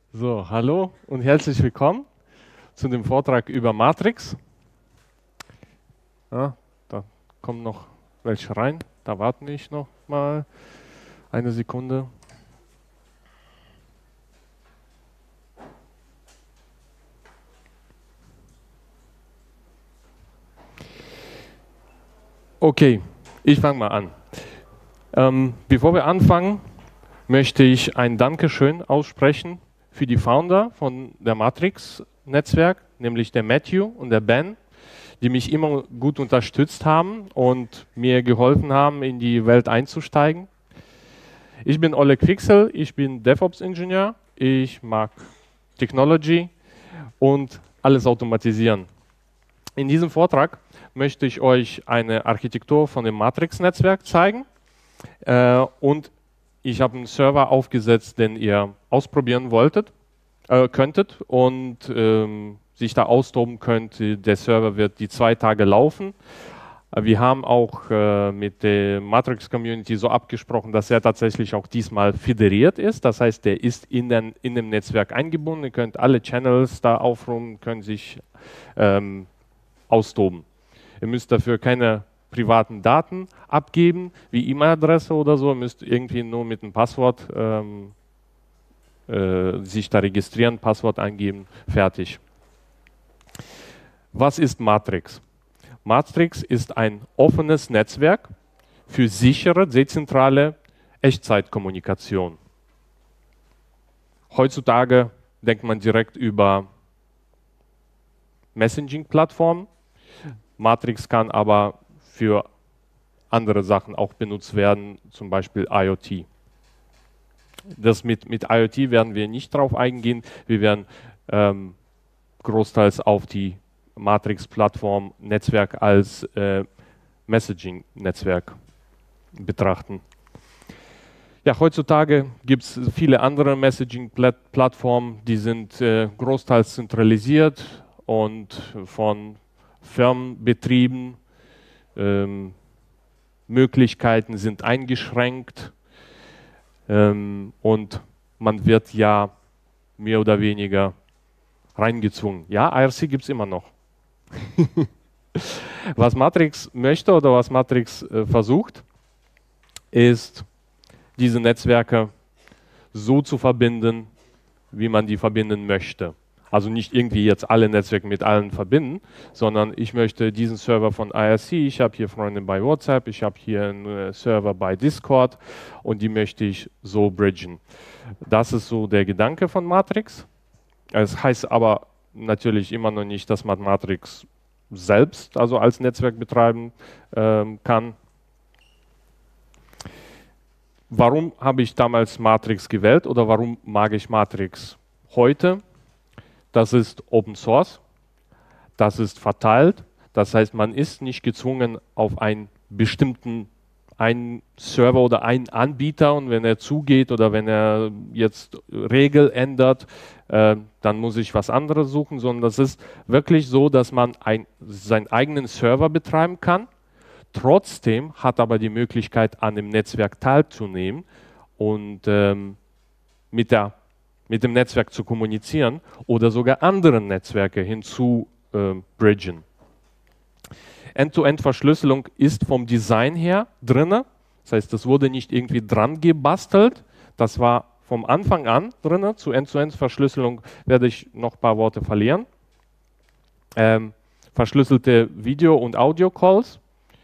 So, hallo und herzlich willkommen zu dem Vortrag über Matrix. Ja, da kommen noch welche rein. Da warten ich noch mal eine Sekunde. Okay, ich fange mal an. Bevor wir anfangen, möchte ich ein Dankeschön aussprechen für die Founder von der Matrix-Netzwerk, nämlich der Matthew und der Ben, die mich immer gut unterstützt haben und mir geholfen haben, in die Welt einzusteigen. Ich bin Oleg Fixel, ich bin DevOps-Ingenieur, ich mag Technology und alles automatisieren. In diesem Vortrag möchte ich euch eine Architektur von dem Matrix-Netzwerk zeigen und ich habe einen Server aufgesetzt, den ihr ausprobieren könntet und sich da austoben könnt. Der Server wird die 2 Tage laufen. Wir haben auch mit der Matrix-Community so abgesprochen, dass er tatsächlich auch diesmal föderiert ist. Das heißt, der ist in dem Netzwerk eingebunden. Ihr könnt alle Channels da aufrufen, können sich austoben. Ihr müsst dafür keine privaten Daten abgeben, wie E-Mail-Adresse oder so. Ihr müsst irgendwie nur mit einem Passwort sich da registrieren, Passwort eingeben, fertig. Was ist Matrix? Matrix ist ein offenes Netzwerk für sichere, dezentrale Echtzeitkommunikation. Heutzutage denkt man direkt über Messaging-Plattformen. Matrix kann aber für andere Sachen auch benutzt werden, zum Beispiel IoT. Das mit IoT werden wir nicht drauf eingehen. Wir werden großteils auf die Matrix-Plattform Netzwerk als Messaging-Netzwerk betrachten. Ja, heutzutage gibt es viele andere Messaging-Plattformen, die sind großteils zentralisiert und von Firmen betrieben. Möglichkeiten sind eingeschränkt und man wird ja mehr oder weniger reingezwungen. Ja, IRC gibt es immer noch. Was Matrix möchte oder was Matrix versucht, ist, diese Netzwerke so zu verbinden, wie man die verbinden möchte. Also nicht irgendwie jetzt alle Netzwerke mit allen verbinden, sondern ich möchte diesen Server von IRC, ich habe hier Freunde bei WhatsApp, ich habe hier einen Server bei Discord und die möchte ich so bridgen. Das ist so der Gedanke von Matrix. Es heißt aber natürlich immer noch nicht, dass man Matrix selbst, also als Netzwerk betreiben kann. Warum habe ich damals Matrix gewählt oder warum mag ich Matrix heute? Das ist Open Source, das ist verteilt, das heißt, man ist nicht gezwungen auf einen Server oder einen Anbieter und wenn er zugeht oder wenn er jetzt Regel ändert, dann muss ich was anderes suchen, sondern das ist wirklich so, dass man seinen eigenen Server betreiben kann. Trotzdem hat aber die Möglichkeit, an dem Netzwerk teilzunehmen und mit dem Netzwerk zu kommunizieren oder sogar andere Netzwerke hinzu bridgen. End-to-End-Verschlüsselung ist vom Design her drin. Das heißt, das wurde nicht irgendwie dran gebastelt. Das war vom Anfang an drin. Zu End-to-End-Verschlüsselung werde ich noch ein paar Worte verlieren. Verschlüsselte Video- und Audio-Calls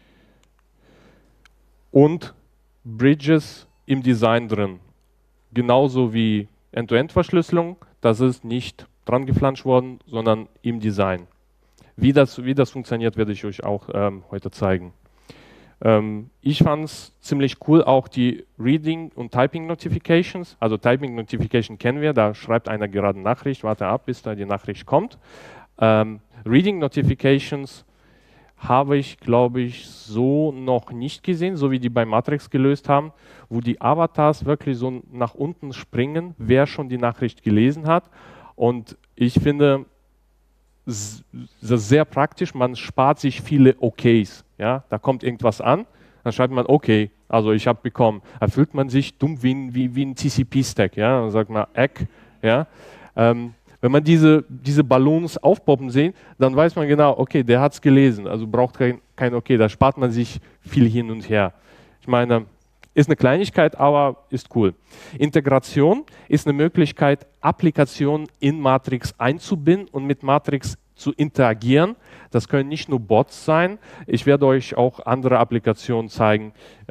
und Bridges im Design drin. Genauso wie End-to-End-Verschlüsselung, das ist nicht dran geflanscht worden, sondern im Design. Wie das funktioniert, werde ich euch auch heute zeigen. Ich fand es ziemlich cool, auch die Reading- und Typing-Notifications. Also Typing-Notification kennen wir, da schreibt einer gerade eine Nachricht, warte ab, bis da die Nachricht kommt. Reading-Notifications habe ich, glaube ich, so noch nicht gesehen, so wie die bei Matrix gelöst haben, wo die Avatars wirklich so nach unten springen, wer schon die Nachricht gelesen hat. Und ich finde das sehr praktisch, man spart sich viele Okays. Ja? Da kommt irgendwas an, dann schreibt man okay, also ich habe bekommen. Da fühlt man sich dumm wie ein TCP-Stack. Ja? Dann sagt man Egg, Ja? Wenn man diese Ballons aufpoppen sieht, dann weiß man genau, okay, der hat es gelesen, also braucht kein okay, da spart man sich viel hin und her. Ich meine, ist eine Kleinigkeit, aber ist cool. Integration ist eine Möglichkeit, Applikationen in Matrix einzubinden und mit Matrix zu interagieren. Das können nicht nur Bots sein. Ich werde euch auch andere Applikationen zeigen,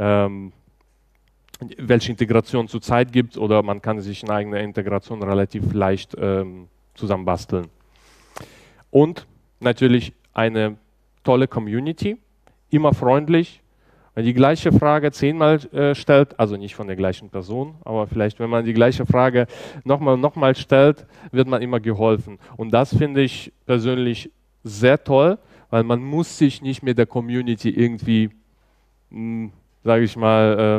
welche Integration zurzeit gibt, oder man kann sich eine eigene Integration relativ leicht zusammenbasteln. Und natürlich eine tolle Community, immer freundlich. Wenn die gleiche Frage 10-mal stellt, also nicht von der gleichen Person, aber vielleicht, wenn man die gleiche Frage nochmal stellt, wird man immer geholfen. Und das finde ich persönlich sehr toll, weil man muss sich nicht mit der Community irgendwie, sage ich mal,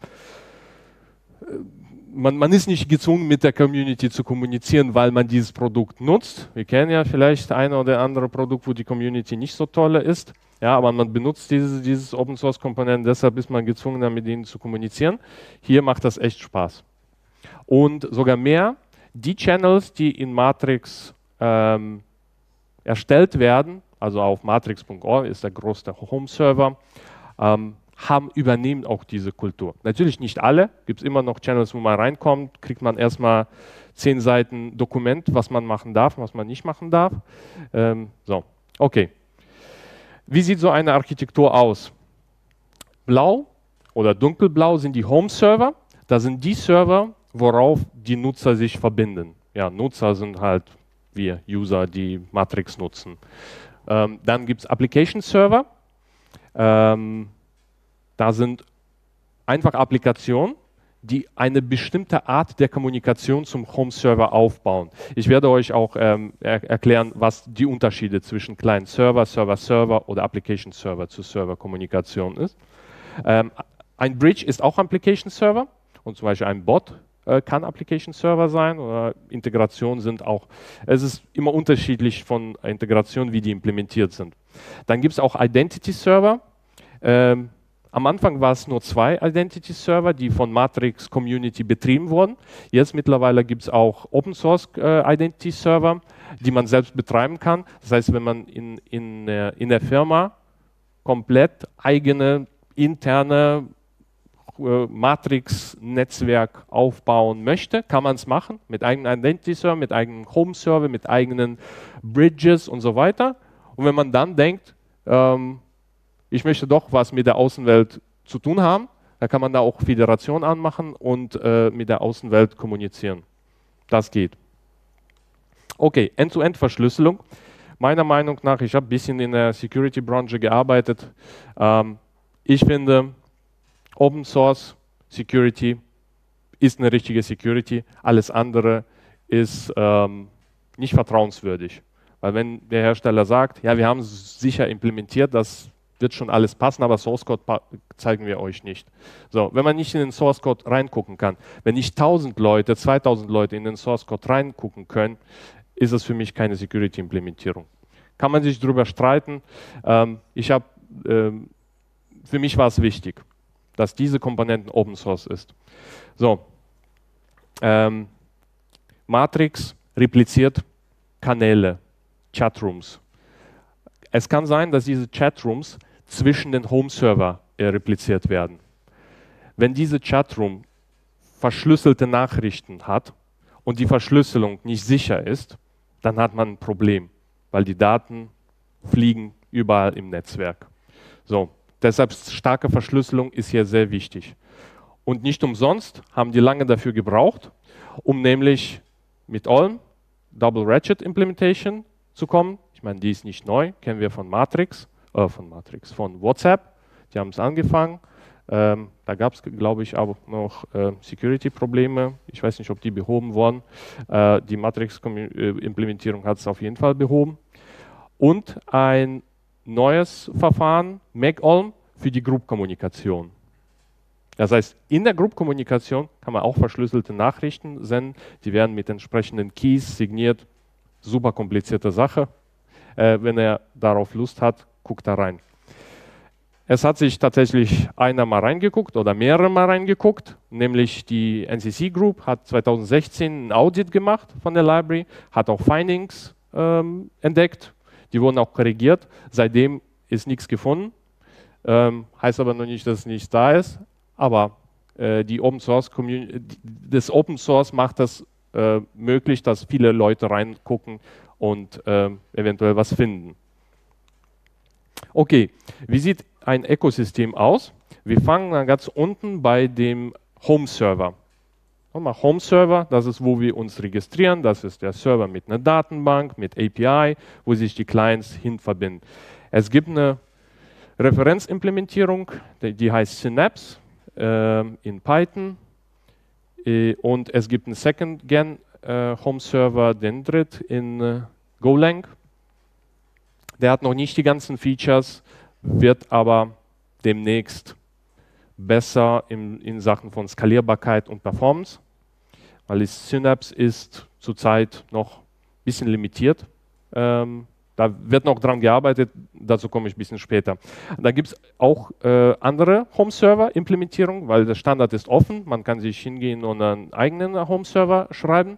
man ist nicht gezwungen, mit der Community zu kommunizieren, weil man dieses Produkt nutzt. Wir kennen ja vielleicht ein oder andere Produkt, wo die Community nicht so toll ist. Ja, aber man benutzt dieses Open Source Komponenten, deshalb ist man gezwungen, mit ihnen zu kommunizieren. Hier macht das echt Spaß. Und sogar mehr, die Channels, die in Matrix erstellt werden, also auf matrix.org ist der größte Home-Server, übernehmen auch diese Kultur. Natürlich nicht alle, gibt es immer noch Channels, wo man reinkommt, kriegt man erstmal 10 Seiten Dokument, was man machen darf, was man nicht machen darf. So, okay. Wie sieht so eine Architektur aus? Blau oder dunkelblau sind die Home-Server. Das sind die Server, worauf die Nutzer sich verbinden. Ja, Nutzer sind halt wir User, die Matrix nutzen. Dann gibt es Application-Server. Da sind einfach Applikationen, die eine bestimmte Art der Kommunikation zum Home-Server aufbauen. Ich werde euch auch erklären, was die Unterschiede zwischen Client-Server, Server-Server oder Application-Server zu Server-Kommunikation ist. Ein Bridge ist auch Application-Server und zum Beispiel ein Bot kann Application-Server sein oder Integrationen sind auch, es ist immer unterschiedlich von Integrationen, wie die implementiert sind. Dann gibt es auch Identity-Server. Am Anfang war es nur 2 Identity-Server, die von Matrix Community betrieben wurden. Jetzt mittlerweile gibt es auch Open-Source Identity-Server, die man selbst betreiben kann. Das heißt, wenn man in der Firma komplett eigene interne Matrix-Netzwerk aufbauen möchte, kann man es machen, mit eigenen Identity-Server, mit eigenen Home-Server, mit eigenen Bridges und so weiter. Und wenn man dann denkt, ich möchte doch was mit der Außenwelt zu tun haben, da kann man da auch Föderation anmachen und mit der Außenwelt kommunizieren. Das geht. Okay, End-to-End-Verschlüsselung. Meiner Meinung nach, ich habe ein bisschen in der Security-Branche gearbeitet. Ich finde, Open Source Security ist eine richtige Security. Alles andere ist nicht vertrauenswürdig. Weil wenn der Hersteller sagt, ja, wir haben es sicher implementiert, das wird schon alles passen, aber Source Code zeigen wir euch nicht. So, wenn man nicht in den Source Code reingucken kann, wenn nicht 1000 Leute, 2000 Leute in den Source Code reingucken können, ist es für mich keine Security-Implementierung. Kann man sich darüber streiten. Für mich war es wichtig, dass diese Komponenten Open Source ist. So, Matrix repliziert Kanäle, Chatrooms. Es kann sein, dass diese Chatrooms zwischen den Home-Server repliziert werden. Wenn diese Chatroom verschlüsselte Nachrichten hat und die Verschlüsselung nicht sicher ist, dann hat man ein Problem, weil die Daten fliegen überall im Netzwerk. So, deshalb starke Verschlüsselung ist hier sehr wichtig. Und nicht umsonst haben die lange dafür gebraucht, um nämlich mit Olm Double Ratchet Implementation zu kommen. Ich meine, die ist nicht neu, kennen wir von von WhatsApp. Die haben es angefangen. Da gab es, glaube ich, auch noch Security-Probleme. Ich weiß nicht, ob die behoben wurden. Die Matrix-Implementierung hat es auf jeden Fall behoben. Und ein neues Verfahren, MacOlm, für die Group-Kommunikation. Das heißt, in der Group-Kommunikation kann man auch verschlüsselte Nachrichten senden. Die werden mit entsprechenden Keys signiert. Super komplizierte Sache. Wenn er darauf Lust hat, guckt da rein. Es hat sich tatsächlich einer mal reingeguckt oder mehrere mal reingeguckt, nämlich die NCC Group hat 2016 ein Audit gemacht von der Library, hat auch Findings entdeckt, die wurden auch korrigiert. Seitdem ist nichts gefunden, heißt aber noch nicht, dass nichts da ist, aber die Open Source Community, das Open Source macht das möglich, dass viele Leute reingucken und eventuell was finden. Okay, wie sieht ein Ökosystem aus? Wir fangen dann ganz unten bei dem Home-Server. Nochmal Home-Server, das ist, wo wir uns registrieren. Das ist der Server mit einer Datenbank, mit API, wo sich die Clients hin verbinden. Es gibt eine Referenzimplementierung, die heißt Synapse in Python. Und es gibt einen Second-Gen Home-Server, den dritt in Golang. Der hat noch nicht die ganzen Features, wird aber demnächst besser in Sachen von Skalierbarkeit und Performance, weil die Synapse ist zurzeit noch ein bisschen limitiert. Da wird noch dran gearbeitet, dazu komme ich ein bisschen später. Da gibt es auch andere Home-Server-Implementierungen, weil der Standard ist offen. Man kann sich hingehen und einen eigenen Home-Server schreiben.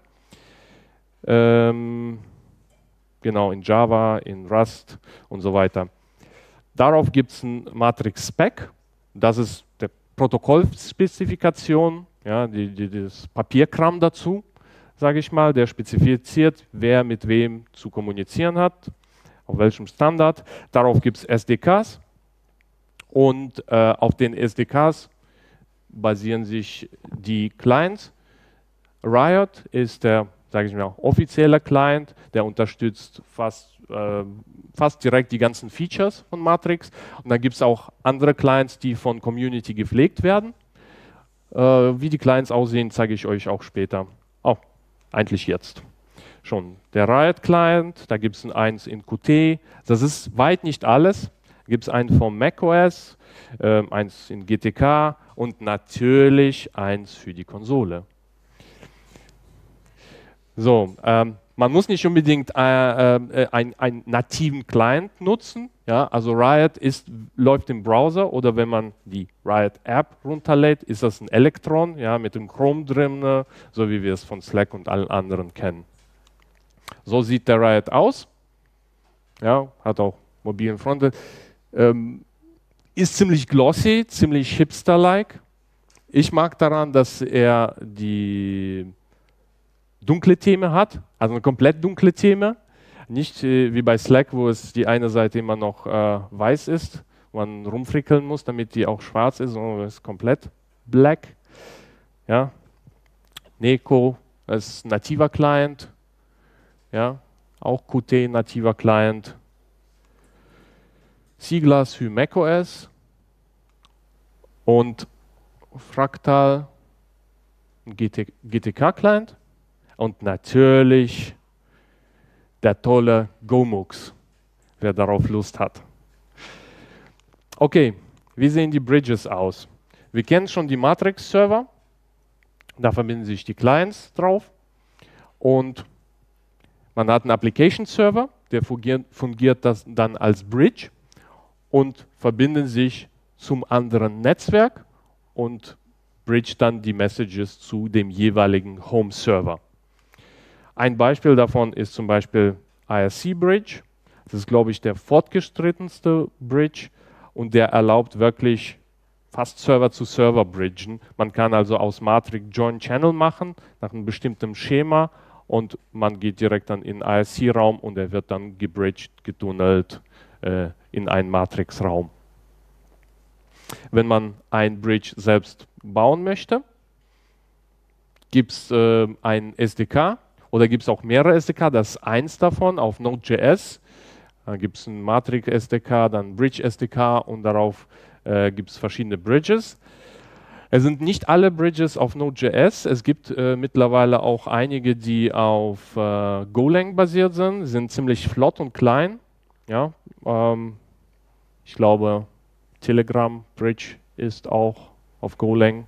Genau, in Java, in Rust und so weiter. Darauf gibt es ein Matrix-Spec. Das ist der Protokollspezifikation, ja, das Papierkram dazu, sage ich mal, der spezifiziert, wer mit wem zu kommunizieren hat, auf welchem Standard. Darauf gibt es SDKs und auf den SDKs basieren sich die Clients. Riot ist der, sage ich mal, offizieller Client, der unterstützt fast direkt die ganzen Features von Matrix. Und dann gibt es auch andere Clients, die von Community gepflegt werden. Wie die Clients aussehen, zeige ich euch auch später. Oh, eigentlich jetzt schon. Der Riot-Client, da gibt es eins in Qt. Das ist weit nicht alles. Da gibt es einen von macOS, eins in GTK und natürlich eins für die Konsole. So, man muss nicht unbedingt einen nativen Client nutzen. Ja? Also Riot läuft im Browser oder wenn man die Riot App runterlädt, ist das ein Electron, ja, mit dem Chrome drin, so wie wir es von Slack und allen anderen kennen. So sieht der Riot aus. Ja, hat auch mobilen Frontend. Ist ziemlich glossy, ziemlich hipster-like. Ich mag daran, dass er die dunkle Themen hat, also eine komplett dunkle Themen. Nicht wie bei Slack, wo es die eine Seite immer noch weiß ist, wo man rumfrickeln muss, damit die auch schwarz ist, sondern es ist komplett black. Ja. Neko ist nativer Client. Ja. Auch Qt nativer Client. Siglas für macOS und Fractal GTK-Client. Und natürlich der tolle Gomux, wer darauf Lust hat. Okay, wie sehen die Bridges aus? Wir kennen schon die Matrix-Server. Da verbinden sich die Clients drauf. Und man hat einen Application-Server, der fungiert das dann als Bridge und verbinden sich zum anderen Netzwerk und bridge dann die Messages zu dem jeweiligen Home-Server. Ein Beispiel davon ist zum Beispiel IRC Bridge. Das ist, glaube ich, der fortgeschrittenste Bridge und der erlaubt wirklich fast Server zu Server bridgen. Man kann also aus Matrix Join Channel machen, nach einem bestimmten Schema und man geht direkt dann in den IRC-Raum und er wird dann gebridged, getunnelt in einen Matrix-Raum. Wenn man ein Bridge selbst bauen möchte, gibt es ein SDK. Oder gibt es auch mehrere SDK, das ist eins davon auf Node.js. Da gibt es ein Matrix SDK, dann Bridge SDK und darauf gibt es verschiedene Bridges. Es sind nicht alle Bridges auf Node.js. Es gibt mittlerweile auch einige, die auf Golang basiert sind ziemlich flott und klein. Ja, ich glaube, Telegram Bridge ist auch auf Golang.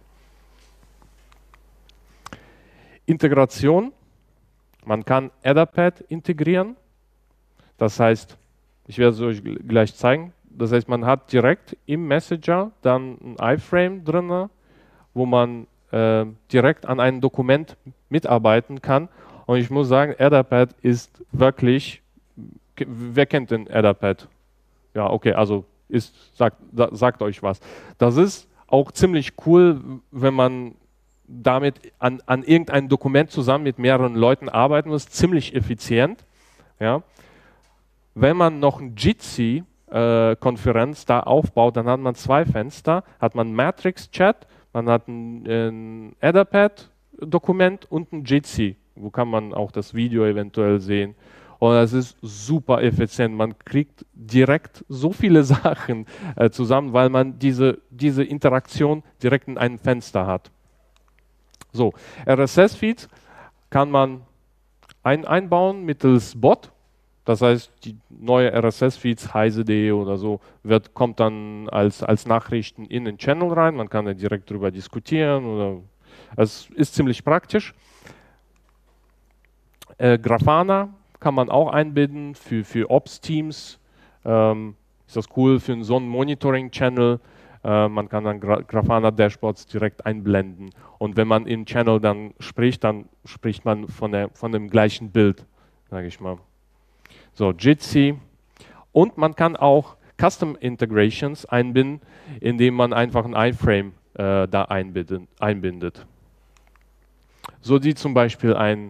Integration. Man kann Etherpad integrieren. Das heißt, ich werde es euch gleich zeigen. Das heißt, man hat direkt im Messenger dann ein iFrame drin, wo man direkt an einem Dokument mitarbeiten kann. Und ich muss sagen, Etherpad ist wirklich, wer kennt den Etherpad? Ja, okay, also sagt euch was. Das ist auch ziemlich cool, wenn man damit an irgendeinem Dokument zusammen mit mehreren Leuten arbeiten muss, ziemlich effizient. Ja. Wenn man noch ein Jitsi-Konferenz da aufbaut, dann hat man zwei Fenster, hat man Matrix-Chat, man hat ein Etherpad-Dokument und ein Jitsi, wo kann man auch das Video eventuell sehen. Und das ist super effizient. Man kriegt direkt so viele Sachen zusammen, weil man diese Interaktion direkt in einem Fenster hat. So, RSS-Feeds kann man einbauen mittels Bot. Das heißt, die neue RSS-Feeds, heise.de oder so, kommt dann als Nachrichten in den Channel rein. Man kann da direkt drüber diskutieren. Oder es ist ziemlich praktisch. Grafana kann man auch einbinden für Ops-Teams. Ist das cool für so einen Monitoring-Channel. Man kann dann Grafana-Dashboards direkt einblenden. Und wenn man im Channel dann spricht man von dem gleichen Bild, sage ich mal. So, Jitsi. Und man kann auch Custom Integrations einbinden, indem man einfach ein iFrame da einbindet. So sieht zum Beispiel ein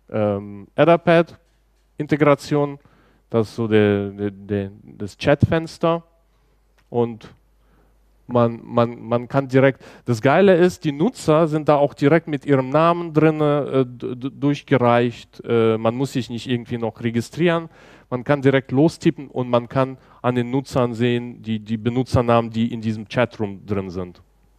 Etherpad-Integration, das ist so das Chatfenster. Und man kann direkt, das Geile ist, die Nutzer sind da auch direkt mit ihrem Namen drin durchgereicht. Man muss sich nicht irgendwie noch registrieren. Man kann direkt lostippen und man kann an den Nutzern sehen, die Benutzernamen, die in diesem Chatroom drin sind.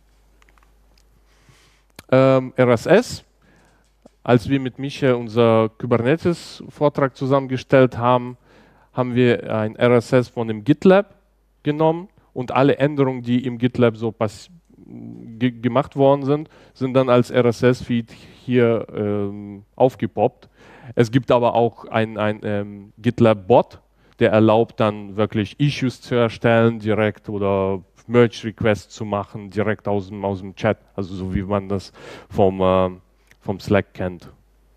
RSS, als wir mit Micha unser Kubernetes-Vortrag zusammengestellt haben, haben wir ein RSS von dem GitLab genommen. Und alle Änderungen, die im GitLab so gemacht worden sind dann als RSS-Feed hier aufgepoppt. Es gibt aber auch ein GitLab-Bot, der erlaubt dann wirklich Issues zu erstellen direkt oder Merge-Requests zu machen direkt aus dem Chat, also so wie man das vom Slack kennt.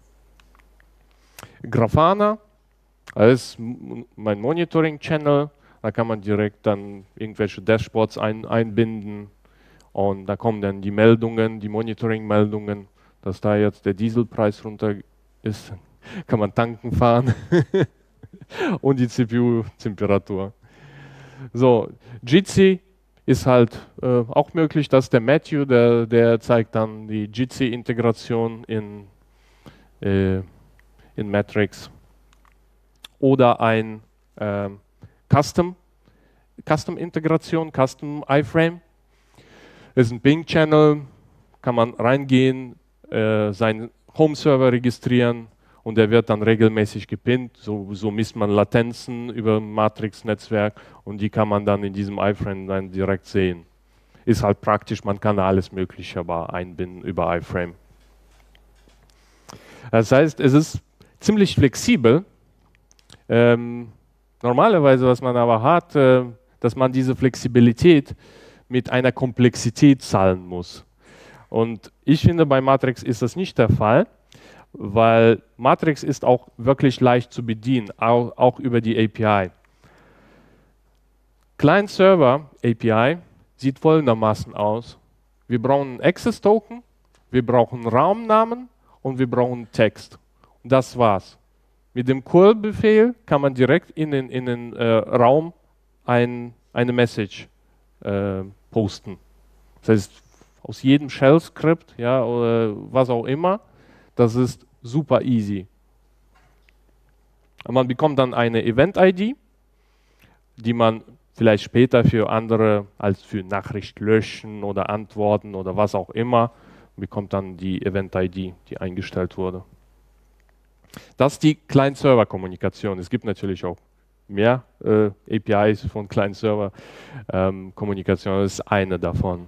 Grafana ist mein Monitoring-Channel. Da kann man direkt dann irgendwelche Dashboards einbinden und da kommen dann die Meldungen, die Monitoring-Meldungen, dass da jetzt der Dieselpreis runter ist, kann man tanken fahren und die CPU-Temperatur. So, Jitsi ist halt auch möglich, dass der Matthew, der zeigt dann die Jitsi-Integration in Matrix oder ein Custom-Integration, Custom iFrame. Das ist ein Ping-Channel, kann man reingehen, seinen Home-Server registrieren und der wird dann regelmäßig gepinnt. So misst man Latenzen über ein Matrix-Netzwerk und die kann man dann in diesem iFrame dann direkt sehen. Ist halt praktisch, man kann alles Mögliche aber einbinden über iFrame. Das heißt, es ist ziemlich flexibel. Normalerweise, was man aber hat, dass man diese Flexibilität mit einer Komplexität zahlen muss. Und ich finde, bei Matrix ist das nicht der Fall, weil Matrix ist auch wirklich leicht zu bedienen, auch über die API. Client-Server-API sieht folgendermaßen aus. Wir brauchen einen Access-Token, wir brauchen einen Raumnamen und wir brauchen Text. Und das war's. Mit dem curl-Befehl kann man direkt in den Raum eine Message posten. Das heißt, aus jedem Shell-Skript, ja, oder was auch immer, das ist super easy. Man bekommt dann eine Event-ID, die man vielleicht später für andere, als für Nachricht löschen oder antworten oder was auch immer, bekommt dann die Event-ID, die eingestellt wurde. Das ist die Client-Server-Kommunikation. Es gibt natürlich auch mehr APIs von Client-Server-Kommunikation. Das ist eine davon.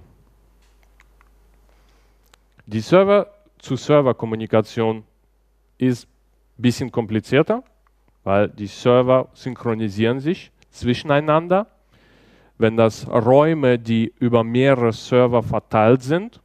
Die Server-zu-Server-Kommunikation ist ein bisschen komplizierter, weil die Server synchronisieren sich zwischeneinander. wenn das Räume, die über mehrere Server verteilt sind,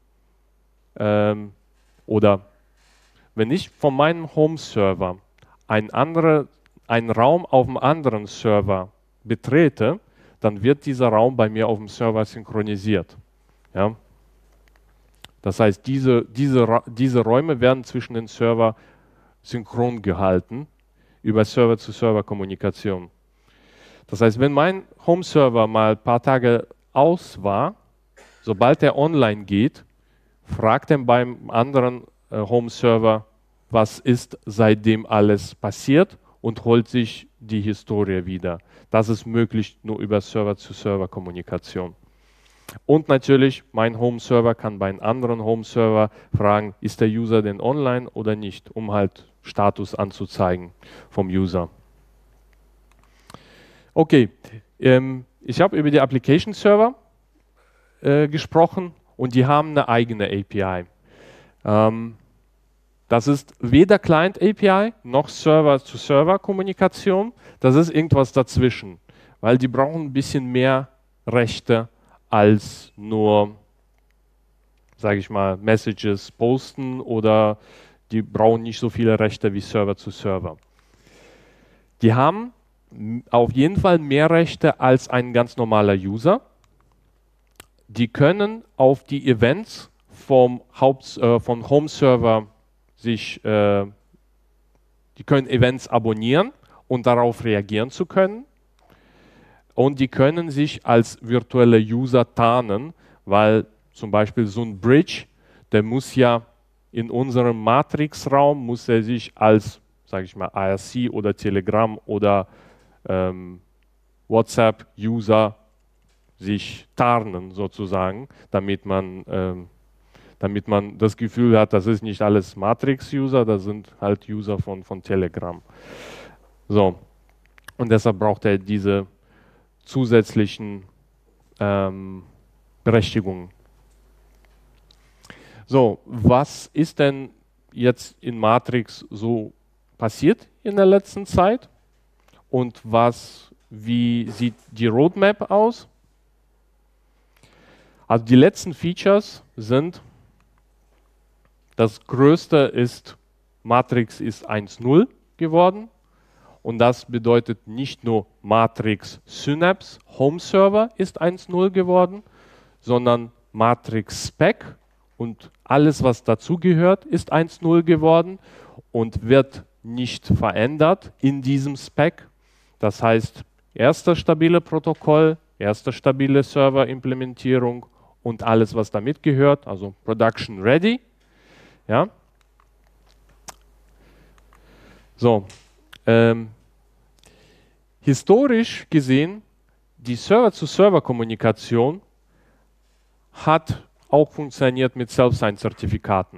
oder wenn ich von meinem Home-Server einen Raum auf einem anderen Server betrete, dann wird dieser Raum bei mir auf dem Server synchronisiert. Ja? Das heißt, diese Räume werden zwischen den Servern synchron gehalten über Server-zu-Server-Kommunikation. Das heißt, wenn mein Home-Server mal ein paar Tage aus war, sobald er online geht, fragt er beim anderen Home-Server, was ist seitdem alles passiert und holt sich die Historie wieder. Das ist möglich nur über Server-zu-Server-Kommunikation. Und natürlich, mein Home-Server kann bei einem anderen Home-Server fragen, ist der User denn online oder nicht, um halt Status anzuzeigen vom User. Okay, ich habe über die Application-Server gesprochen und die haben eine eigene API. Das ist weder Client-API noch Server-zu-Server-Kommunikation. Das ist irgendwas dazwischen, weil die brauchen ein bisschen mehr Rechte als nur, sage ich mal, Messages posten, oder die brauchen nicht so viele Rechte wie Server-zu-Server. Die haben auf jeden Fall mehr Rechte als ein ganz normaler User. Die können auf die Events vom Home-Server die können Events abonnieren und darauf reagieren zu können. Und die können sich als virtuelle User tarnen, weil zum Beispiel so ein Bridge, der muss ja in unserem Matrix-Raum, muss er sich als, sage ich mal, IRC oder Telegram oder WhatsApp-User sich tarnen sozusagen, damit man das Gefühl hat, das ist nicht alles Matrix-User, das sind halt User von Telegram. So, und deshalb braucht er diese zusätzlichen Berechtigungen. So, was ist denn jetzt in Matrix so passiert in der letzten Zeit? Und wie sieht die Roadmap aus? Also die letzten Features sind, das größte ist, Matrix ist 1.0 geworden. Und das bedeutet nicht nur Matrix Synapse Home Server ist 1.0 geworden, sondern Matrix Spec und alles, was dazugehört, ist 1.0 geworden und wird nicht verändert in diesem Spec. Das heißt, erste stabile Protokoll, erste stabile Server-Implementierung und alles, was damit gehört, also Production Ready. Ja. So. Historisch gesehen, die Server-zu-Server-Kommunikation hat auch funktioniert mit Self-Sign-Zertifikaten.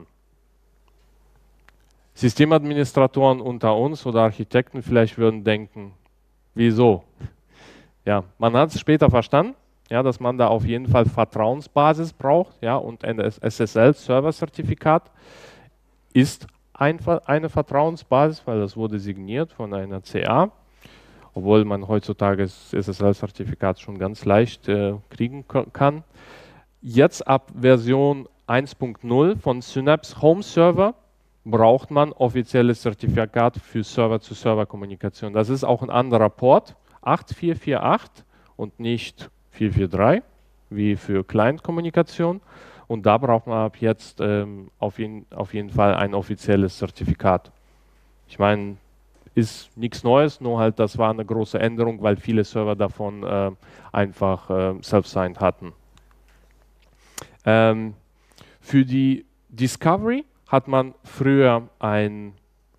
Systemadministratoren unter uns oder Architekten vielleicht würden denken, wieso? Ja, man hat es später verstanden, ja, dass man da auf jeden Fall Vertrauensbasis braucht, ja, und ein SSL-Server-Zertifikat ist eine Vertrauensbasis, weil das wurde signiert von einer CA, obwohl man heutzutage das SSL-Zertifikat schon ganz leicht kriegen kann. Jetzt ab Version 1.0 von Synapse Home Server braucht man offizielles Zertifikat für Server-zu-Server-Kommunikation. Das ist auch ein anderer Port, 8448 und nicht 443, wie für Client-Kommunikation. Und da braucht man ab jetzt auf jeden Fall ein offizielles Zertifikat. Ich meine, ist nichts Neues, nur halt das war eine große Änderung, weil viele Server davon einfach self-signed hatten. Für die Discovery hat man früher ein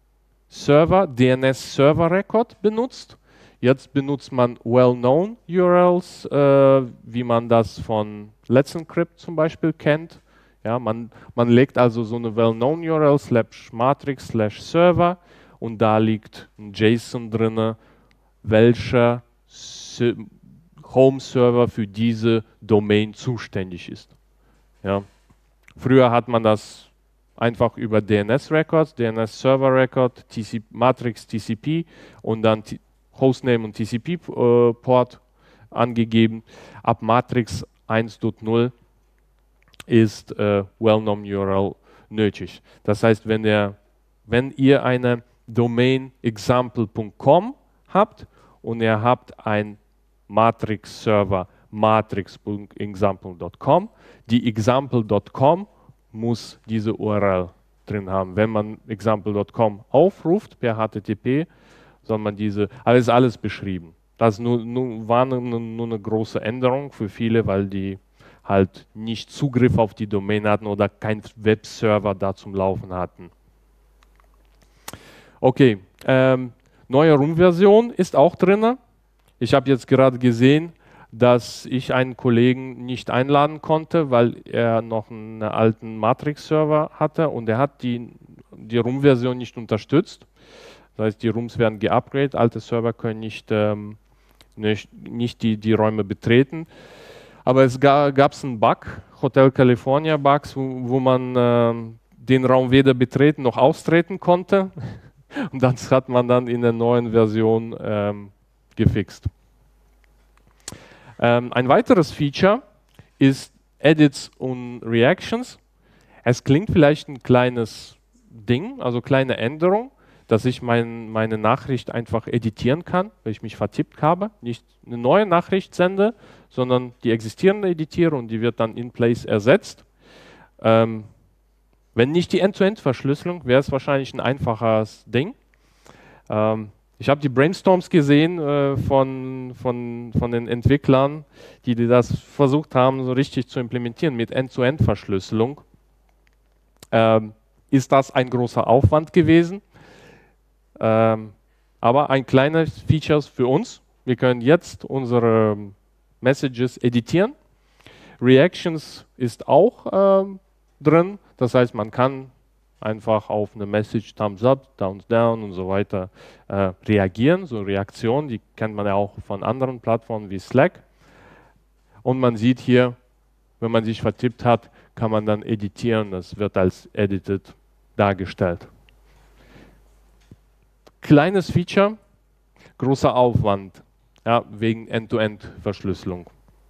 DNS-Server-Record benutzt. Jetzt benutzt man well-known URLs, wie man das von Let's Encrypt zum Beispiel kennt. Ja, man legt also so eine well-known URL /matrix/server und da liegt ein JSON drin, welcher Home-Server für diese Domain zuständig ist. Ja. Früher hat man das einfach über DNS-Records, DNS-Server-Record, Matrix TCP und dann Hostname und TCP-Port angegeben. Ab Matrix 1.0 ist Well-Known URL nötig. Das heißt, wenn ihr eine Domain example.com habt und ihr habt ein Matrix-Server matrix.example.com, die example.com muss diese URL drin haben. Wenn man example.com aufruft per HTTP, soll man diese, aber ist alles beschrieben. Das war nur eine große Änderung für viele, weil die halt nicht Zugriff auf die Domain hatten oder keinen Webserver da zum Laufen hatten. Okay, neue RUM-Version ist auch drin. Ich habe jetzt gerade gesehen, dass ich einen Kollegen nicht einladen konnte, weil er noch einen alten Matrix-Server hatte und er hat die RUM-Version nicht unterstützt. Das heißt, die RUMs werden geupgradet, alte Server können nicht die Räume betreten. Aber es gab einen Bug, Hotel California Bugs, wo man den Raum weder betreten noch austreten konnte. Und das hat man dann in der neuen Version gefixt. Ein weiteres Feature ist Edits und Reactions. Es klingt vielleicht ein kleines Ding, also kleine Änderung, dass ich meine Nachricht einfach editieren kann, weil ich mich vertippt habe. Nicht eine neue Nachricht sende, sondern die existierende editiere und die wird dann in place ersetzt. Wenn nicht die End-to-End-Verschlüsselung, wäre es wahrscheinlich ein einfaches Ding. Ich habe die Brainstorms gesehen von den Entwicklern, die das versucht haben, so richtig zu implementieren mit End-to-End-Verschlüsselung. Ist das ein großer Aufwand gewesen? Aber ein kleines Feature für uns. Wir können jetzt unsere Messages editieren. Reactions ist auch drin. Das heißt, man kann einfach auf eine Message Thumbs up, Thumbs down und so weiter reagieren. So Reaktionen, die kennt man ja auch von anderen Plattformen wie Slack. Und man sieht hier, wenn man sich vertippt hat, kann man dann editieren. Das wird als edited dargestellt. Kleines Feature, großer Aufwand, ja, wegen End-to-End-Verschlüsselung.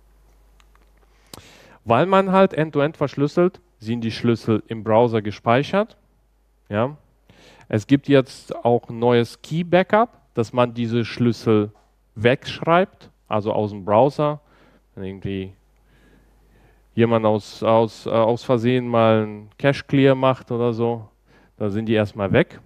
Weil man halt End-to-End verschlüsselt, sind die Schlüssel im Browser gespeichert. Ja. Es gibt jetzt auch ein neues Key-Backup, dass man diese Schlüssel wegschreibt, also aus dem Browser. Wenn irgendwie jemand aus Versehen mal ein Cache-Clear macht oder so, da sind die erstmal weg.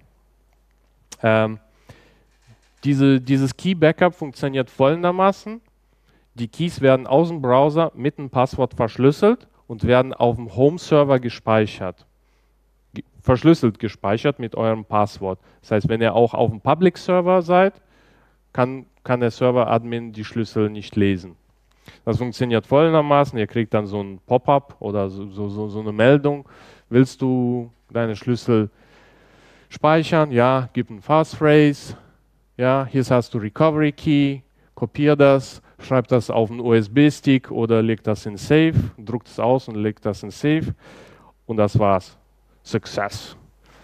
Dieses Key-Backup funktioniert folgendermaßen. Die Keys werden aus dem Browser mit einem Passwort verschlüsselt und werden auf dem Home-Server gespeichert. Verschlüsselt gespeichert mit eurem Passwort. Das heißt, wenn ihr auch auf dem Public-Server seid, kann der Server-Admin die Schlüssel nicht lesen. Das funktioniert folgendermaßen. Ihr kriegt dann so ein Pop-up oder so eine Meldung. Willst du deine Schlüssel speichern? Ja, gib ein Passphrase. Ja, hier hast du Recovery Key. Kopier das, schreib das auf einen USB-Stick oder leg das in Safe, druckt es aus und legt das in Safe und das war's. Success.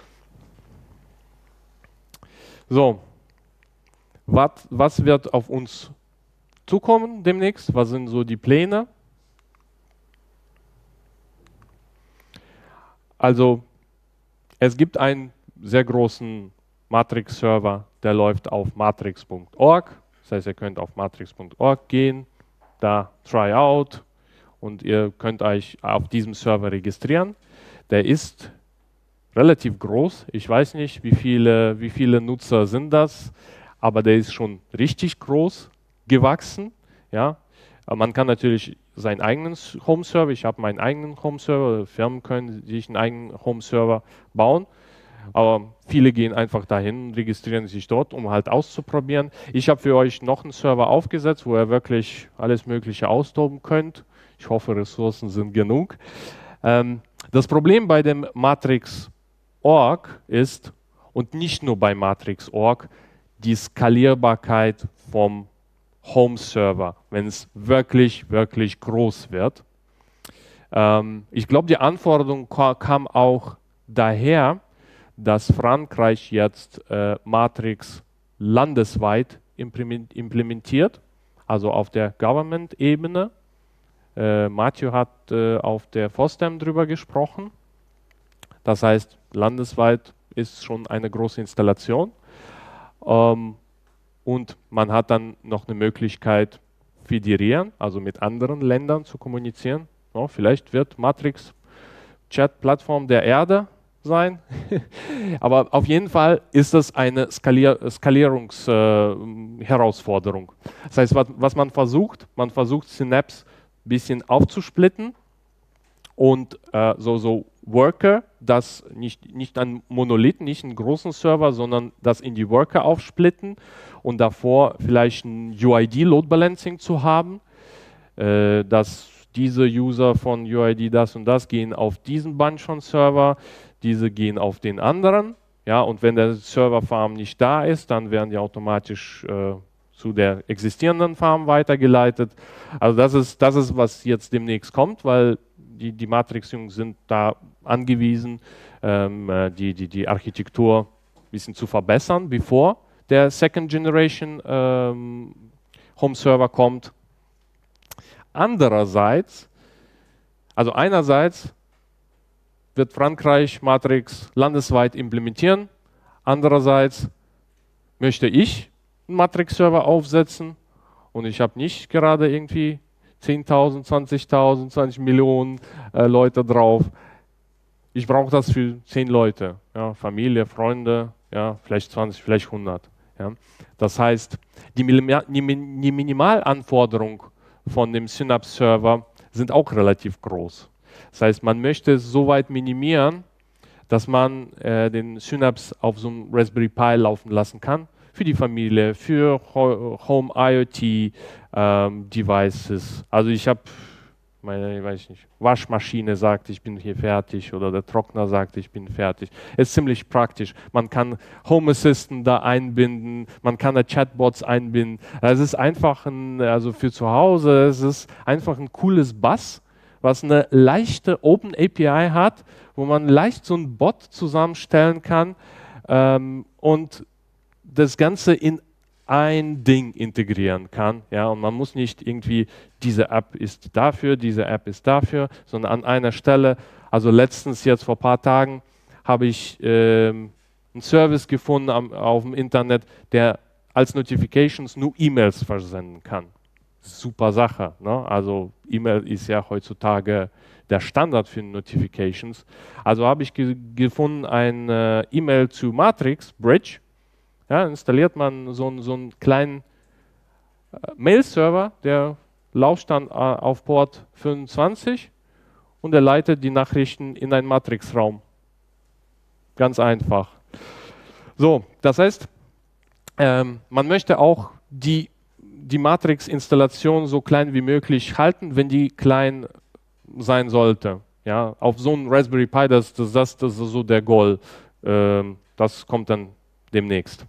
So, was wird auf uns zukommen demnächst? Was sind so die Pläne? Also, es gibt einen sehr großen Matrix-Server, der läuft auf matrix.org. Das heißt, ihr könnt auf matrix.org gehen, da try out und ihr könnt euch auf diesem Server registrieren. Der ist relativ groß. Ich weiß nicht, wie viele Nutzer sind das, aber der ist schon richtig groß gewachsen. Ja. Aber man kann natürlich seinen eigenen Home-Server, ich habe meinen eigenen Home-Server, Firmen können sich einen eigenen Home-Server bauen. Aber viele gehen einfach dahin, registrieren sich dort, um halt auszuprobieren. Ich habe für euch noch einen Server aufgesetzt, wo ihr wirklich alles Mögliche austoben könnt. Ich hoffe, Ressourcen sind genug. Das Problem bei dem Matrix.org ist, und nicht nur bei Matrix.org, die Skalierbarkeit vom Home-Server, wenn es wirklich, wirklich groß wird. Ich glaube, die Anforderung kam auch daher, dass Frankreich jetzt Matrix landesweit implementiert, also auf der Government-Ebene. Matthew hat auf der FOSDEM drüber gesprochen. Das heißt, landesweit ist schon eine große Installation. Und man hat dann noch eine Möglichkeit, federieren, also mit anderen Ländern zu kommunizieren. Ja, vielleicht wird Matrix Chat-Plattform der Erde sein. Aber auf jeden Fall ist das eine Skalierungsherausforderung. Das heißt, was man versucht Synapse ein bisschen aufzusplitten und so Worker, das nicht ein Monolith, nicht einen großen Server, sondern das in die Worker aufsplitten und davor vielleicht ein UID Load Balancing zu haben, dass diese User von UID das und das gehen auf diesen Bunch von Server, diese gehen auf den anderen, ja, und wenn der Server-Farm nicht da ist, dann werden die automatisch zu der existierenden Farm weitergeleitet. Also das ist, was jetzt demnächst kommt, weil die Matrix-Jungs sind da angewiesen, die Architektur ein bisschen zu verbessern, bevor der Second Generation Home Server kommt. Andererseits, also einerseits wird Frankreich Matrix landesweit implementieren, andererseits möchte ich einen Matrix-Server aufsetzen und ich habe nicht gerade irgendwie 10.000, 20.000, 20 Millionen Leute drauf. Ich brauche das für 10 Leute, ja, Familie, Freunde, ja, vielleicht 20, vielleicht 100. Ja. Das heißt, die Minimalanforderung von dem Synapse-Server sind auch relativ groß. Das heißt, man möchte es so weit minimieren, dass man den Synapse auf so einem Raspberry Pi laufen lassen kann, für die Familie, für Home IoT Devices. Also ich habe meine, weiß ich nicht, Waschmaschine sagt, ich bin hier fertig, oder der Trockner sagt, ich bin fertig. Es ist ziemlich praktisch. Man kann Home Assistant da einbinden, man kann da Chatbots einbinden. Es ist einfach also für zu Hause, es ist einfach ein cooles Bus, was eine leichte Open API hat, wo man leicht so einen Bot zusammenstellen kann und das Ganze in ein Ding integrieren kann. Ja, und man muss nicht irgendwie, diese App ist dafür, diese App ist dafür, sondern an einer Stelle, also letztens jetzt vor ein paar Tagen, habe ich einen Service gefunden auf dem Internet, der als Notifications nur E-Mails versenden kann. Super Sache. Ne? Also E-Mail ist ja heutzutage der Standard für Notifications. Also habe ich gefunden ein E-Mail zu Matrix Bridge. Ja, installiert man so einen kleinen Mail-Server, der lauscht dann auf Port 25 und er leitet die Nachrichten in einen Matrix-Raum. Ganz einfach. So, das heißt, man möchte auch die Matrix-Installation so klein wie möglich halten, wenn die klein sein sollte. Ja, auf so einem Raspberry Pi, das ist so der Goal. Das kommt dann demnächst.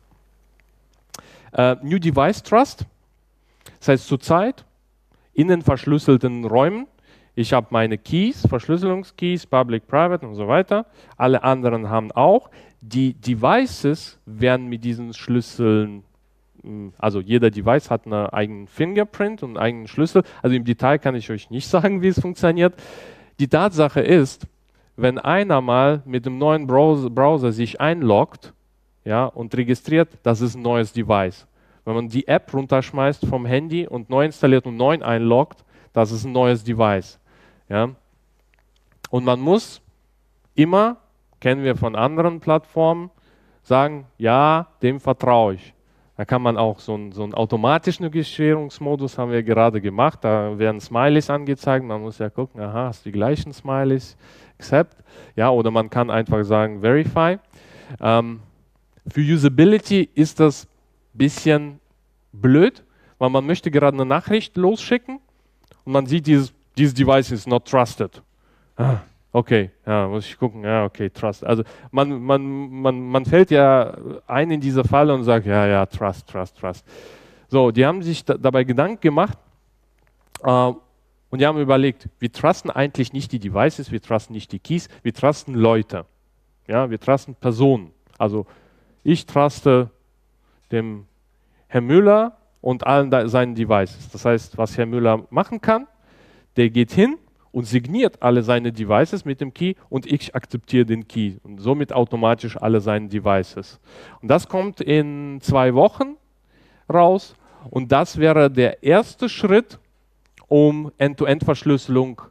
New Device Trust, das heißt zurzeit in den verschlüsselten Räumen, ich habe meine Keys, Verschlüsselungskeys, Public, Private und so weiter, alle anderen haben auch, die Devices werden mit diesen Schlüsseln, also jeder Device hat einen eigenen Fingerprint und einen eigenen Schlüssel, also im Detail kann ich euch nicht sagen, wie es funktioniert. Die Tatsache ist, wenn einer mal mit dem neuen Browser sich einloggt, ja, und registriert, das ist ein neues Device. Wenn man die App runterschmeißt vom Handy und neu installiert und neu einloggt, das ist ein neues Device. Ja. Und man muss immer, kennen wir von anderen Plattformen, sagen, ja, dem vertraue ich. Da kann man auch so einen automatischen Registrierungsmodus haben wir gerade gemacht, da werden Smileys angezeigt, man muss ja gucken, aha, hast du die gleichen Smileys, accept, ja, oder man kann einfach sagen, verify. Für Usability ist das ein bisschen blöd, weil man möchte gerade eine Nachricht losschicken und man sieht, dieses Device is not trusted. Okay, ja, muss ich gucken, ja, okay, trust. Also man fällt ja ein in diese Falle und sagt, ja, trust. So, die haben sich dabei Gedanken gemacht und die haben überlegt, wir trusten eigentlich nicht die Devices, wir trusten nicht die Keys, wir trusten Leute. Ja, wir trusten Personen. Also ich truste dem Herrn Müller und allen seinen Devices. Das heißt, was Herr Müller machen kann, der geht hin und signiert alle seine Devices mit dem Key und ich akzeptiere den Key und somit automatisch alle seine Devices. Und das kommt in 2 Wochen raus und das wäre der erste Schritt, um End-to-End-Verschlüsselung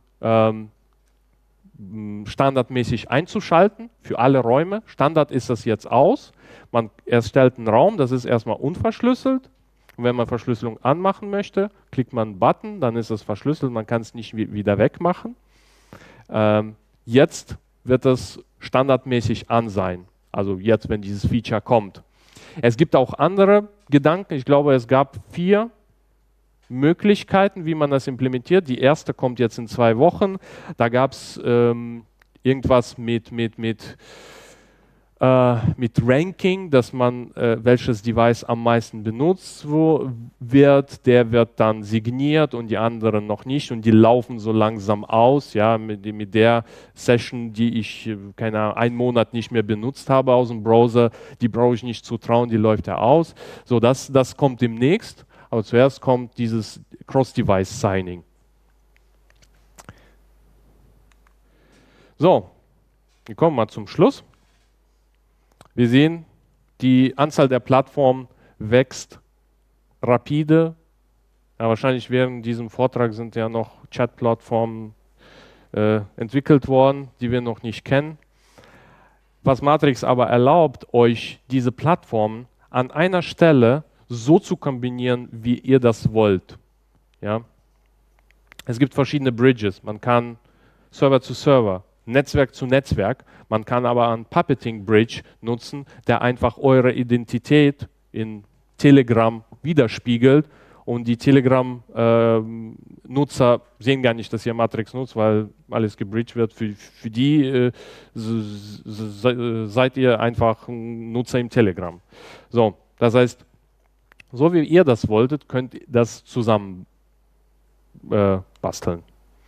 standardmäßig einzuschalten für alle Räume. Standard ist das jetzt aus. Man erstellt einen Raum, das ist erstmal unverschlüsselt. Und wenn man Verschlüsselung anmachen möchte, klickt man einen Button, dann ist es verschlüsselt, man kann es nicht wieder wegmachen. Jetzt wird es standardmäßig an sein, also jetzt, wenn dieses Feature kommt. Es gibt auch andere Gedanken, ich glaube, es gab 4 Möglichkeiten, wie man das implementiert. Die erste kommt jetzt in 2 Wochen. Da gab es irgendwas mit Ranking, dass man welches Device am meisten benutzt wird, der wird dann signiert und die anderen noch nicht und die laufen so langsam aus, ja, mit der Session, die ich, keine Ahnung, 1 Monat nicht mehr benutzt habe aus dem Browser, die brauche ich nicht zutrauen, die läuft ja aus. So, das kommt demnächst, aber zuerst kommt dieses Cross-Device-Signing. So, wir kommen mal zum Schluss. Wir sehen, die Anzahl der Plattformen wächst rapide. Ja, wahrscheinlich während diesem Vortrag sind ja noch Chat-Plattformen entwickelt worden, die wir noch nicht kennen. Was Matrix aber erlaubt, euch diese Plattformen an einer Stelle so zu kombinieren, wie ihr das wollt. Ja? Es gibt verschiedene Bridges. Man kann Server zu Server, Netzwerk zu Netzwerk. Man kann aber einen Puppeting Bridge nutzen, der einfach eure Identität in Telegram widerspiegelt und die Telegram-Nutzer sehen gar nicht, dass ihr Matrix nutzt, weil alles gebridged wird. Für die seid ihr einfach ein Nutzer im Telegram. So, das heißt, so wie ihr das wolltet, könnt ihr das zusammen basteln.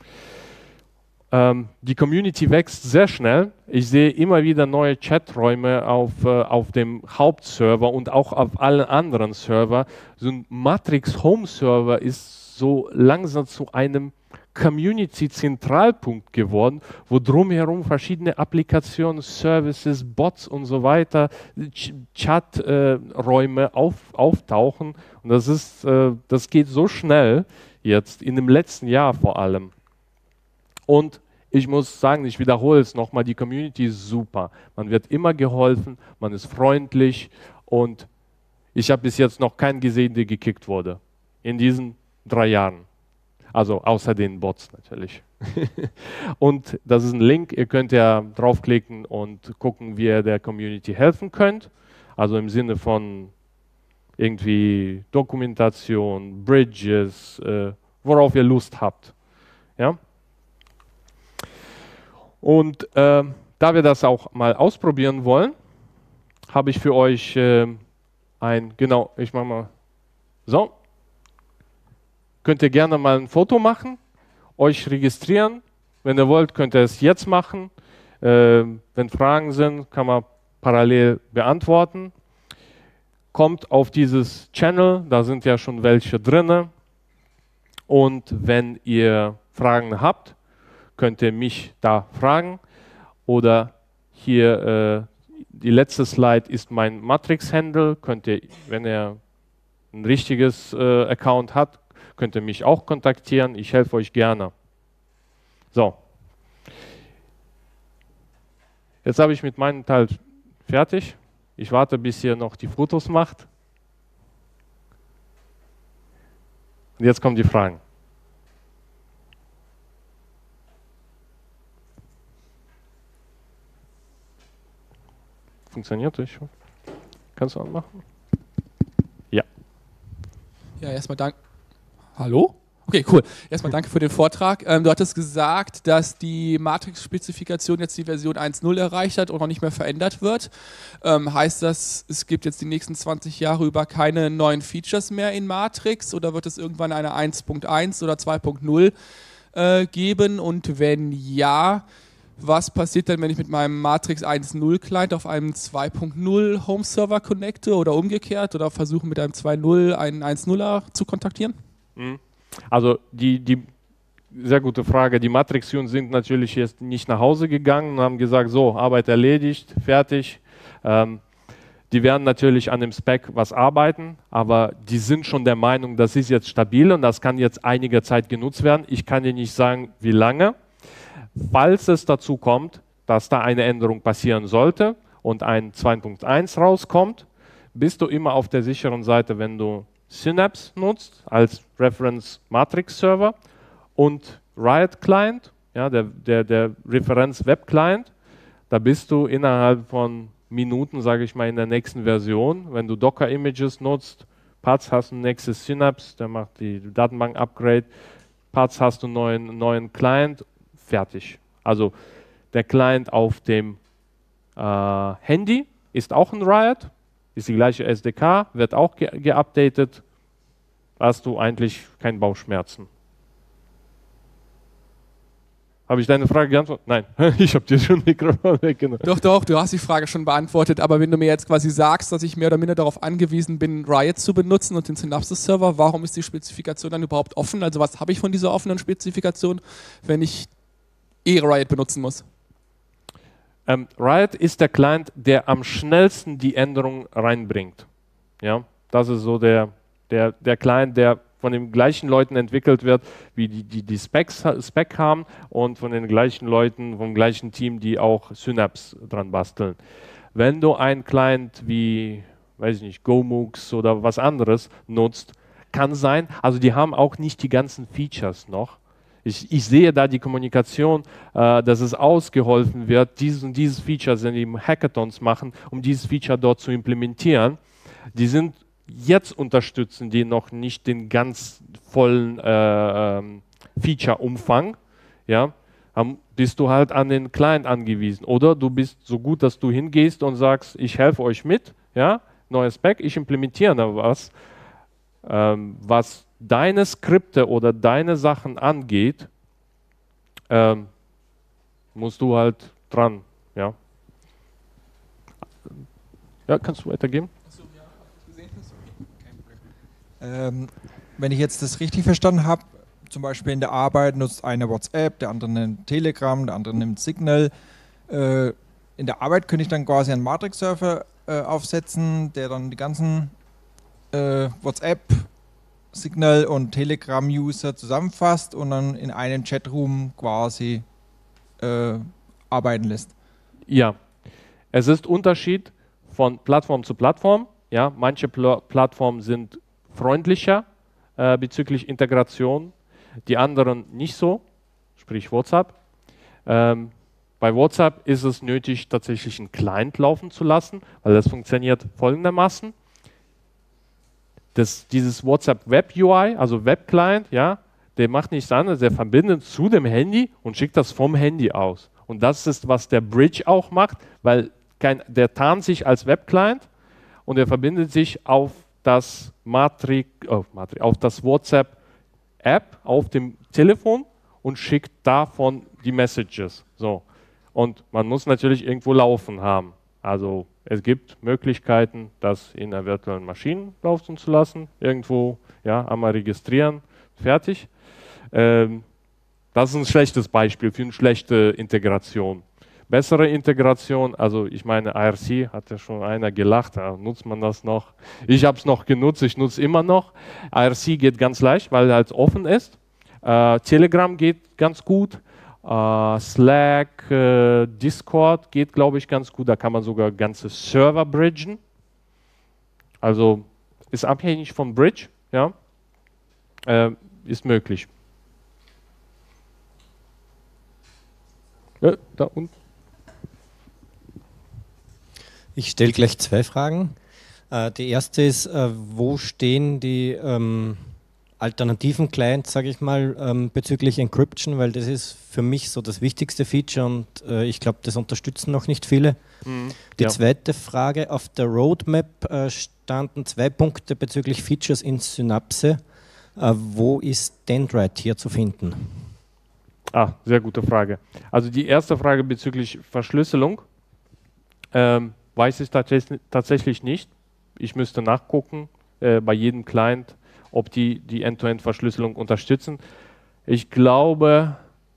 Die Community wächst sehr schnell. Ich sehe immer wieder neue Chaträume auf dem Hauptserver und auch auf allen anderen Servern. So ein Matrix Home Server ist so langsam zu einem Community-Zentralpunkt geworden, wo drumherum verschiedene Applikationen, Services, Bots und so weiter, Chaträume auftauchen. Und das geht so schnell jetzt, in dem letzten Jahr vor allem. Und ich muss sagen, ich wiederhole es nochmal, die Community ist super. Man wird immer geholfen, man ist freundlich und ich habe bis jetzt noch keinen gesehen, der gekickt wurde. In diesen 3 Jahren. Also außer den Bots natürlich. Und das ist ein Link, ihr könnt ja draufklicken und gucken, wie ihr der Community helfen könnt. Also im Sinne von irgendwie Dokumentation, Bridges, worauf ihr Lust habt. Ja? Und da wir das auch mal ausprobieren wollen, habe ich für euch ich mache mal so. Könnt ihr gerne mal ein Foto machen, euch registrieren. Wenn ihr wollt, könnt ihr es jetzt machen. Wenn Fragen sind, kann man parallel beantworten. Kommt auf dieses Channel, da sind ja schon welche drin. Und wenn ihr Fragen habt, könnt ihr mich da fragen. Oder hier, die letzte Slide ist mein Matrix-Handle. Könnt ihr, wenn ihr ein richtiges Account habt, könnt ihr mich auch kontaktieren. Ich helfe euch gerne. So. Jetzt habe ich mit meinem Teil fertig. Ich warte, bis ihr noch die Fotos macht. Und jetzt kommen die Fragen. Funktioniert das schon? Kannst du anmachen? Ja. Ja, erstmal danke. Hallo? Okay, cool. Erstmal danke für den Vortrag. Du hattest gesagt, dass die Matrix-Spezifikation jetzt die Version 1.0 erreicht hat und noch nicht mehr verändert wird. Heißt das, es gibt jetzt die nächsten 20 Jahre über keine neuen Features mehr in Matrix oder wird es irgendwann eine 1.1 oder 2.0 geben? Und wenn ja, Was passiert denn, wenn ich mit meinem Matrix 1.0 Client auf einem 2.0 Home Server connecte oder umgekehrt oder versuche mit einem 2.0 einen 1.0er zu kontaktieren? Also die sehr gute Frage. Die Matrix-User sind natürlich jetzt nicht nach Hause gegangen und haben gesagt, so, Arbeit erledigt, fertig. Die werden natürlich an dem Spec was arbeiten, aber die sind schon der Meinung, das ist jetzt stabil und das kann jetzt einige Zeit genutzt werden. Ich kann dir nicht sagen, wie lange. Falls es dazu kommt, dass da eine Änderung passieren sollte und ein 2.1 rauskommt, bist du immer auf der sicheren Seite, wenn du Synapse nutzt als Reference Matrix Server und Riot Client, ja, der Referenz Web Client. Da bist du innerhalb von Minuten, sage ich mal, in der nächsten Version. Wenn du Docker Images nutzt, Parts hast du nächstes Synapse, der macht die Datenbank Upgrade, Parts hast du neuen Client, fertig. Also der Client auf dem Handy ist auch ein Riot, ist die gleiche SDK, wird auch geupdatet, hast du eigentlich keine Bauchschmerzen. Habe ich deine Frage geantwortet? Nein, ich habe dir schon Mikrofon weggenommen. Doch, du hast die Frage schon beantwortet, aber wenn du mir jetzt quasi sagst, dass ich mehr oder minder darauf angewiesen bin, Riot zu benutzen und den Synapse-Server, warum ist die Spezifikation dann überhaupt offen? Also was habe ich von dieser offenen Spezifikation, wenn ich Riot benutzen muss? Riot ist der Client, der am schnellsten die Änderung reinbringt. Ja, das ist so der Client, der von den gleichen Leuten entwickelt wird, wie die Spec haben und von den gleichen Leuten, vom gleichen Team, die auch Synapse dran basteln. Wenn du einen Client wie, weiß ich nicht, GoMux oder was anderes nutzt, kann sein, also die haben auch nicht die ganzen Features noch. Ich sehe da die Kommunikation, dass es ausgeholfen wird, dieses Feature, wenn die Hackathons machen, um dieses Feature dort zu implementieren. Die sind jetzt unterstützen die noch nicht den ganz vollen Feature-Umfang, ja, bist du halt an den Client angewiesen. Oder du bist so gut, dass du hingehst und sagst, ich helfe euch mit, ja, neues Spec, ich implementiere da was, was deine Skripte oder deine Sachen angeht, musst du halt dran, ja. Ja, kannst du weitergeben? Wenn ich jetzt das richtig verstanden habe, zum Beispiel in der Arbeit nutzt einer WhatsApp, der andere nimmt Telegram, der andere nimmt Signal. In der Arbeit könnte ich dann quasi einen Matrix-Server aufsetzen, der dann die ganzen WhatsApp, Signal und Telegram-User zusammenfasst und dann in einem Chatroom quasi arbeiten lässt. Ja, es ist Unterschied von Plattform zu Plattform. Ja, manche Plattformen sind freundlicher bezüglich Integration, die anderen nicht so, sprich WhatsApp. Bei WhatsApp ist es nötig, tatsächlich einen Client laufen zu lassen, weil das funktioniert folgendermaßen. Dieses WhatsApp Web UI, also Web Client, ja, der macht nichts anderes, der verbindet zu dem Handy und schickt das vom Handy aus. Und das ist, was der Bridge auch macht, weil der tarnt sich als Web Client und er verbindet sich auf das auf das WhatsApp App auf dem Telefon und schickt davon die Messages. So. Und man muss natürlich irgendwo laufen haben. Also es gibt Möglichkeiten, das in einer virtuellen Maschine laufen zu lassen. Irgendwo, ja, einmal registrieren, fertig. Das ist ein schlechtes Beispiel für eine schlechte Integration. Bessere Integration, also ich meine IRC, hat ja schon einer gelacht, ja, nutzt man das noch? Ich habe es noch genutzt, ich nutze immer noch. IRC geht ganz leicht, weil es halt offen ist. Telegram geht ganz gut. Slack, Discord geht, glaube ich, ganz gut. Da kann man sogar ganze Server bridgen. Also ist abhängig vom Bridge, ja. Ist möglich. Ja, da unten. Ich stelle gleich zwei Fragen. Die erste ist, wo stehen die alternativen Clients, sage ich mal, bezüglich Encryption, weil das ist für mich so das wichtigste Feature und ich glaube, das unterstützen noch nicht viele. Die zweite Frage, auf der Roadmap standen 2 Punkte bezüglich Features in Synapse. Wo ist Dendrite hier zu finden? Sehr gute Frage. Also die erste Frage bezüglich Verschlüsselung weiß ich tatsächlich nicht. Ich müsste nachgucken bei jedem Client, ob die End-to-End-Verschlüsselung unterstützen. Ich glaube,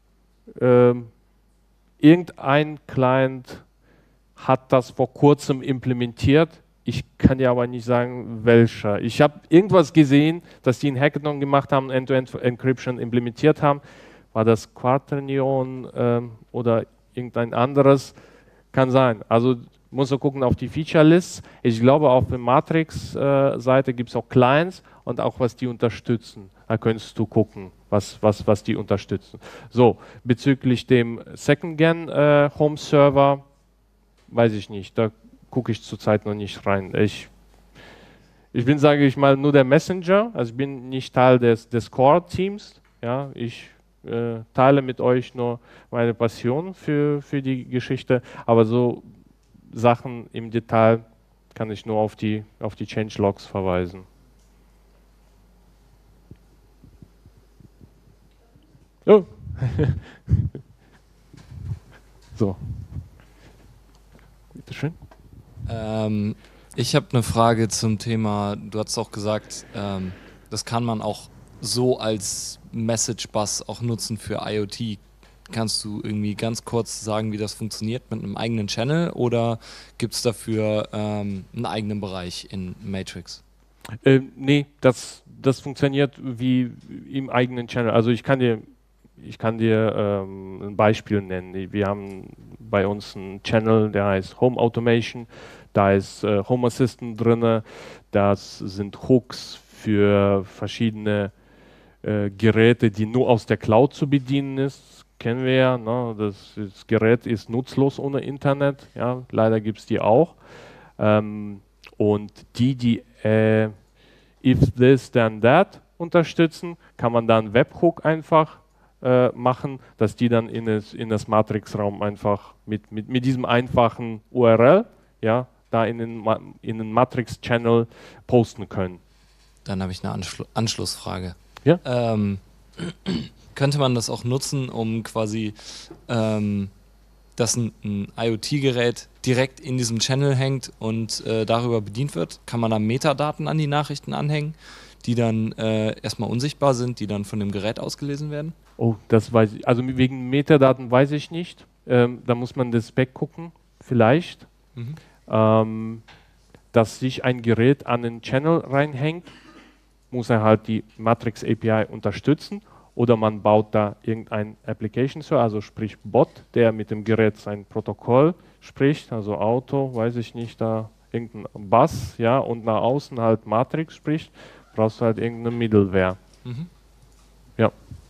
irgendein Client hat das vor kurzem implementiert. Ich kann dir aber nicht sagen, welcher. Ich habe irgendwas gesehen, dass die in Hackathon gemacht haben, End-to-End-Encryption implementiert haben. War das Quaternion oder irgendein anderes? Kann sein. Also muss man gucken auf die Feature-Lists. Ich glaube, auf der Matrix-Seite gibt es auch Clients und auch, was die unterstützen. Da könntest du gucken, was die unterstützen. So, bezüglich dem Second-Gen-Home-Server, weiß ich nicht. Da gucke ich zurzeit noch nicht rein. Ich bin, sage ich mal, nur der Messenger. Also ich bin nicht Teil des Core-Teams. Ja, ich teile mit euch nur meine Passion für die Geschichte, aber so Sachen im Detail kann ich nur auf die Changelogs verweisen. Oh. So. Bitteschön. Ich habe eine Frage zum Thema, du hast auch gesagt, das kann man auch so als Message Bus auch nutzen für IoT. Kannst du irgendwie ganz kurz sagen, wie das funktioniert mit einem eigenen Channel oder gibt es dafür einen eigenen Bereich in Matrix? Nee, das funktioniert wie im eigenen Channel. Also ich kann dir ein Beispiel nennen. Wir haben bei uns einen Channel, der heißt Home Automation. Da ist Home Assistant drin. Das sind Hooks für verschiedene Geräte, die nur aus der Cloud zu bedienen ist. Kennen wir ja. Ne? Das Gerät ist nutzlos ohne Internet. Ja? Leider gibt es die auch. Und die if this then that unterstützen, kann man dann Webhook einfach machen, dass die dann in das Matrix-Raum einfach mit diesem einfachen URL, ja, da in den Matrix-Channel posten können. Dann habe ich eine Anschlussfrage. Ja? Könnte man das auch nutzen, um quasi, dass ein IoT-Gerät direkt in diesem Channel hängt und darüber bedient wird? Kann man da Metadaten an die Nachrichten anhängen, die dann erstmal unsichtbar sind, die dann von dem Gerät ausgelesen werden? Oh, das weiß ich. Also wegen Metadaten weiß ich nicht. Da muss man das Spec gucken, vielleicht. Dass sich ein Gerät an den Channel reinhängt, muss er halt die Matrix API unterstützen oder man baut da irgendein Application Server, also sprich Bot, der mit dem Gerät sein Protokoll spricht, also Auto, weiß ich nicht, da irgendein Bus, ja, und nach außen halt Matrix spricht, brauchst du halt irgendeine Middleware. Ja.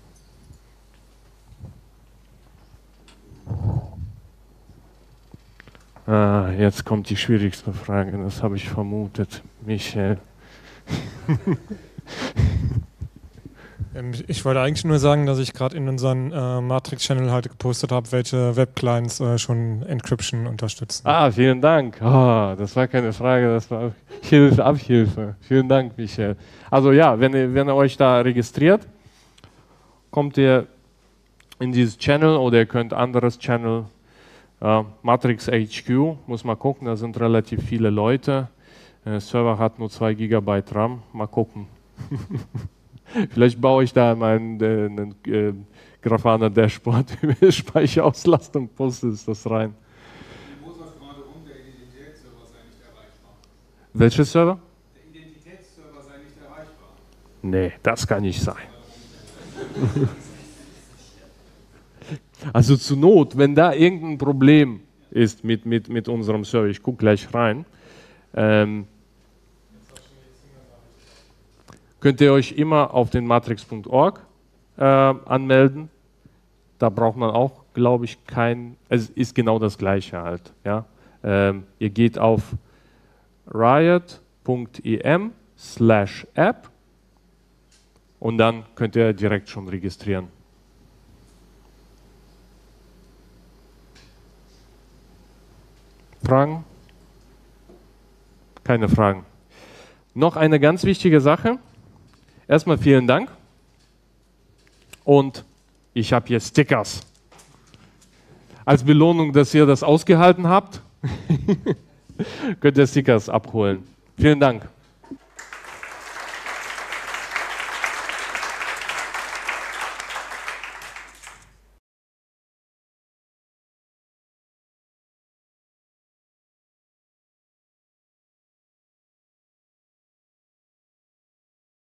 Jetzt kommt die schwierigste Frage, das habe ich vermutet, Michael. Ich wollte eigentlich nur sagen, dass ich gerade in unseren Matrix-Channel heute gepostet habe, welche Web-Clients schon Encryption unterstützen. Vielen Dank. Das war keine Frage, das war Abhilfe. Vielen Dank, Michael. Also ja, wenn ihr euch da registriert, kommt ihr in dieses Channel oder ihr könnt anderes Channel, Matrix HQ, muss mal gucken, da sind relativ viele Leute. Der Server hat nur 2 GB RAM, mal gucken. Vielleicht baue ich da einen Grafana Dashboard über Speicherauslastung, poste das rein. Die Motorfrage der Identitätsserver sei nicht erreichbar. Welcher Server? Der Identitätsserver sei nicht erreichbar. Nee, das kann nicht sein. Also zur Not, wenn da irgendein Problem ist mit unserem Server, ich gucke gleich rein, könnt ihr euch immer auf den matrix.org anmelden. Da braucht man auch, glaube ich, es ist genau das Gleiche halt. Ja? Ihr geht auf riot.em/app und dann könnt ihr direkt schon registrieren. Fragen? Keine Fragen. Noch eine ganz wichtige Sache. Erstmal vielen Dank und Ich habe hier Stickers. Als Belohnung, dass ihr das ausgehalten habt, könnt ihr Stickers abholen. Vielen Dank.